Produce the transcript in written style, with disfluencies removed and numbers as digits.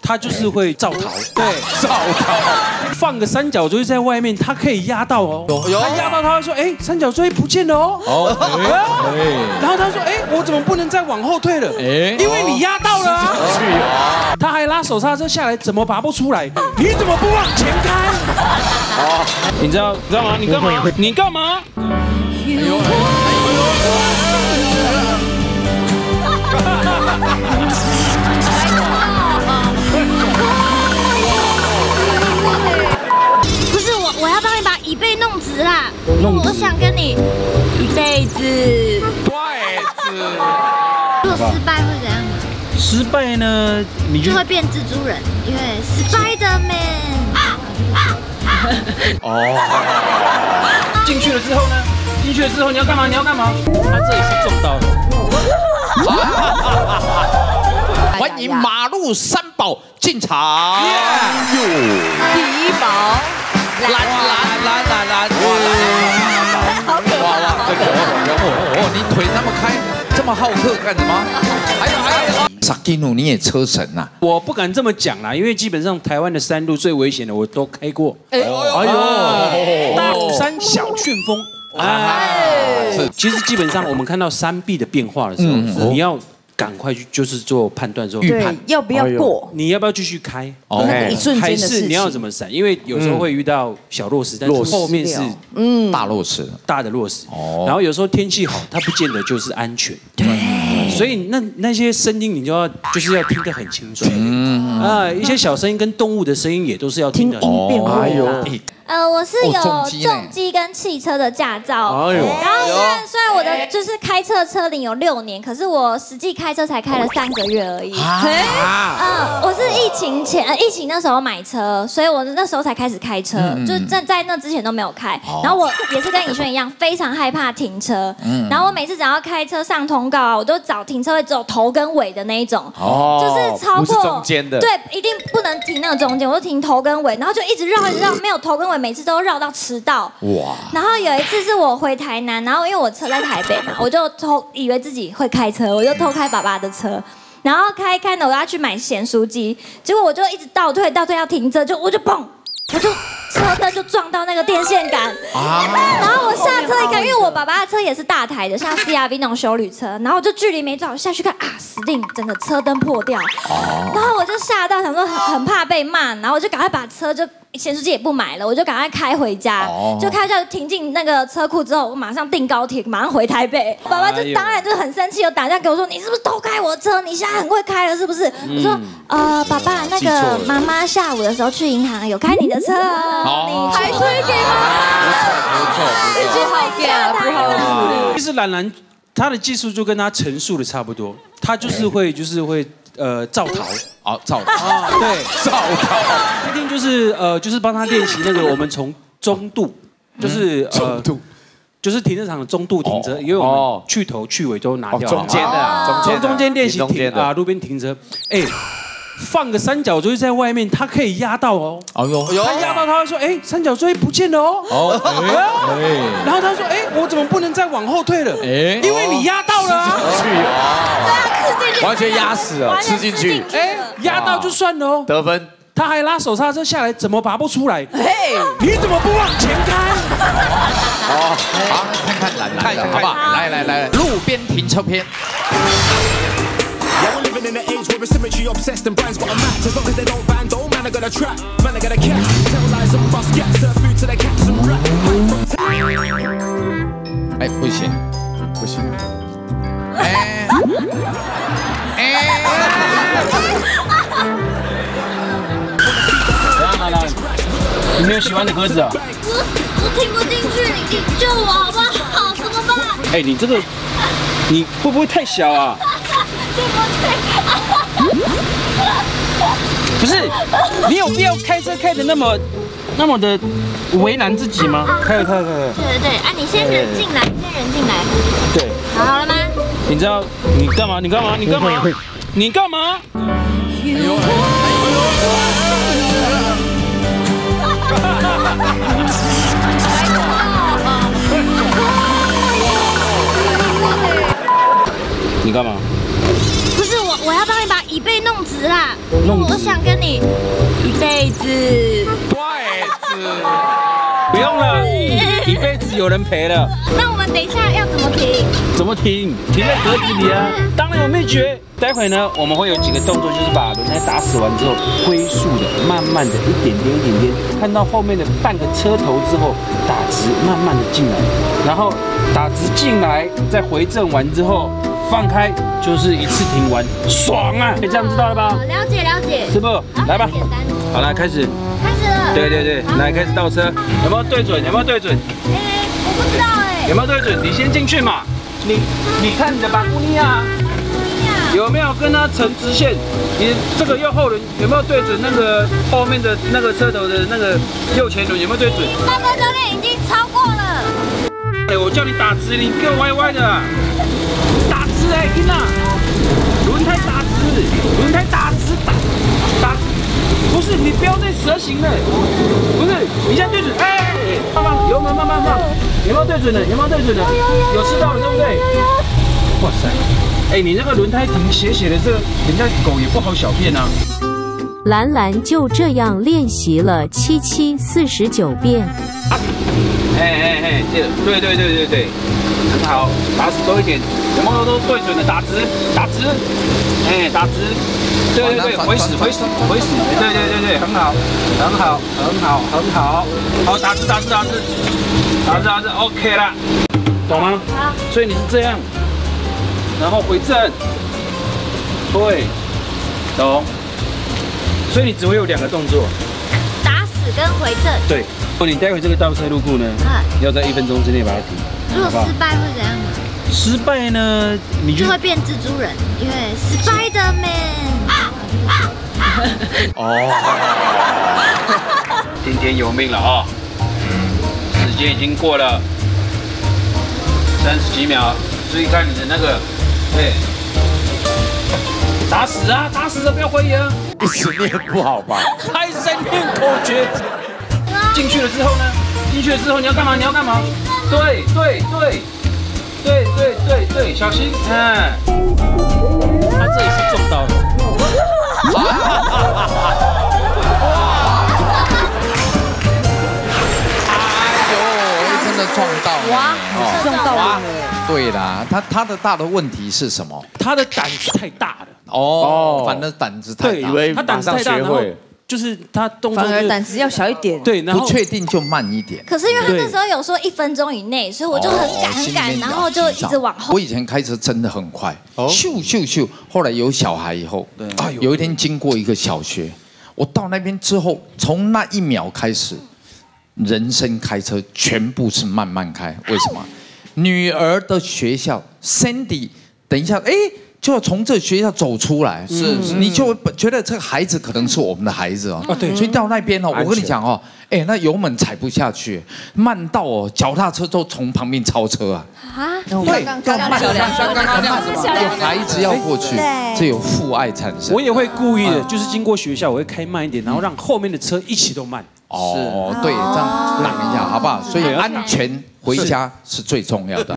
他就是会造逃，对， 造逃， 放个三角锥在外面，他可以压到哦。他压到，他会说，哎，三角锥不见了哦。然后他说，哎，我怎么不能再往后退了？因为你压到了啊。他还拉手刹车下来，怎么拔不出来？你怎么不往前开？你知道吗？你干嘛？你干嘛？ 不是我要帮你把椅背弄直啦。我想跟你一辈子。如果失败会怎样？ 失败呢，你就会变蜘蛛人，因为 Spider-Man。 进去了之后呢？进去了之后你要干嘛？他这里是撞到的。 欢迎马路三宝进场。 第一宝， 蓝， 好可怕！ 哇，你腿那么开，这么好客干什么？还有，萨基努你也车神呐？ 我不敢这么讲啦，因为基本上台湾的山路最危险的我都开过。大虎山小旋风。其实基本上我们看到山壁的变化的时候，你要赶快去就是做判断，说预判要不要过， 你要不要继续开？ 一瞬间的事情， 还是你要怎么闪？因为有时候会遇到小落石，但是后面是大落石， 大的落石。然后有时候天气好，它不见得就是安全。对，所以那些声音你就是要听得很清楚。一些小声音跟动物的声音也都是要听得很清楚。 我是有重机跟汽车的驾照，然后虽然我的就是开车车龄有6年，可是我实际开车才开了3个月而已。我是疫情那时候买车，所以我那时候才开始开车，就是在那之前都没有开。然后我也是跟以轩一样，非常害怕停车。然后我每次只要开车上通告啊，我都找停车位只有头跟尾的那一种，就是超过中间的， 对，一定不能停那个中间，我就停头跟尾，然后就一直绕，没有头跟尾。每次都绕到迟到，哇！然后有一次是我回台南，然后因为我车在台北嘛，我就以为自己会开车，我就偷开爸爸的车，然后开呢，我要去买咸酥鸡，结果我就一直倒退要停车，我就砰，我就车灯就撞到那个电线杆，然后我下车一看，因为我爸爸的车也是大台的，像 CRV 那种休旅车，然后我就距离没抓好下去看死定，整个车灯破掉，然后我就吓到，想说很怕被骂，然后我就赶快把车咸酥鸡也不买了，我就赶快开回家，就开就停进那个车库之后，我马上订高铁，马上回台北。爸爸就当然就很生气，有打电话给我说：“你是不是偷开我的车？你现在很会开了是不是？”我说：“爸爸，那个妈妈下午的时候去银行有开你的车哦，你还推给吗？ 不错， 好干，不好。 其实兰兰她的技术就跟她陈述的差不多，她就是会造逃， 造逃， 对，造逃，一定就是帮他练习那个，我们从中度，就是停车场的中度停车，因为我们去头去尾都拿掉， 中间的， 从中间练习停路边停车，放个三角锥在外面，它可以压到哦。他压到，他会说，哎，三角锥不见了哦。然后他说，哎，我怎么不能再往后退了？因为你压到了啊。 完全压死了，吃进去， 压到就算了哦， 得分。 他还拉手刹车下来，怎么拔不出来？你怎么不往前开？ 好，看兰兰，好不好？来，路边停车篇。 Yeah, we're living in an age where we're symmetry obsessed and brands got a match. As long as they don't ban, old man, I got a trap. Man, I got a cat. Tell lies and bust gaps. Serve food to the cats and rap. 不行。 你没有喜欢的歌子啊？ 我听不进去，你救我好不好？怎么办？ 你这个，你会不会太小啊？不是，你有必要开车开的那么的为难自己吗？开了。 对，你先人进来， 对， 好了吗？ 你知道你干嘛？你干嘛？ 不是我要帮你把椅背弄直啦。 我想跟你一辈子。 不用了，一辈子有人陪了。 那我们等一下要怎么停？ 怎么停？停在格子里啊！当然有秘诀。待会呢，我们会有几个动作，就是把轮胎打死完之后，龟速的、慢慢的、一点点、一点点，看到后面的半个车头之后，打直，慢慢的进来，然后打直进来，再回正完之后放开，就是一次停完，爽啊！这样知道了吧？ 了解了解。 师傅，来吧。 简单。 好，来开始。 开始了。 对，来开始倒车，有没有对准？有没有对准？ 我不知道哎。 有没有对准？你先进去嘛。你看你的巴布尼亚。有没有跟它成直线？你这个右后轮有没有对准那个后面的那个车头的那个右前轮？有没有对准？ 大哥教练已经超过了。 我叫你打直，你给我歪歪的。打直哎，听呐！轮胎打直，轮胎打直，打直。不是你不要再蛇形了，不是你现在对准，哎，放油门慢慢放，有没有对准的？有没有对准的？有吃到了对不对？哇塞！哎，你那个轮胎停斜斜的，这个人家狗也不好小便啊。 兰兰就这样练习了749遍。 对，很好，打死多一点，有没有都对准的？打直，打直，打直，对，回死，对，很好，好，打直，OK 啦，懂吗？好。所以你是这样。然后回正，对，懂。所以你只会有2个动作， 打死跟回正。 对，你待会这个倒车入库呢，要在1分钟之内把它停。 如果失败会怎样呢？ 失败呢，你就会变蜘蛛人，因为 Spider-Man。 听天由命了啊！时间已经过了30几秒，注意看你的那个。对，打死啊，不要怀疑啊！ 一直念不好吧？ 他一直在念口诀。进去了之后呢？你要干嘛？对，小心，他这里是中刀的。 真的撞到了！ 哇，撞到了！ 对啦，他的大的问题是什么？ 他的胆子太大了。 反正胆子太大， 他胆子太大，然后就是他动作， 反而胆子要小一点。 对，然后不确定就慢一点。 可是因为他那时候有说1分钟以内，所以我就很赶，然后就一直往后。 我以前开车真的很快，咻。后来有小孩以后，有一天经过一个小学，我到那边之后，从那1秒开始，人生开车全部是慢慢开。为什么？女儿的学校 Sandy， 等一下，就要从这学校走出来，你就会觉得这个孩子可能是我们的孩子哦。对，所以到那边哦，我跟你讲哦，那油门踩不下去，慢到哦，脚踏车都从旁边超车啊。对，要慢，有孩子要过去，这有父爱产生。 我也会故意的，就是经过学校，我会开慢一点，然后让后面的车一起都慢。 对，这样挡一下，好不好？所以安全回家是最重要的。